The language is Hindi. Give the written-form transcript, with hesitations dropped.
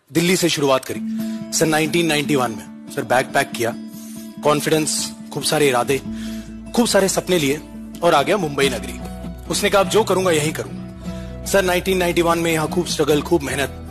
दिल्ली से शुरुआत करी सर 1991 में। सर बैग पैक किया, कॉन्फिडेंस, खूब सारे इरादे, खूब सारे सपने लिए और आ गया मुंबई नगरी। उसने कहा अब जो करूंगा यही करूंगा। सर 1991 में यहाँ खूब स्ट्रगल, खूब मेहनत,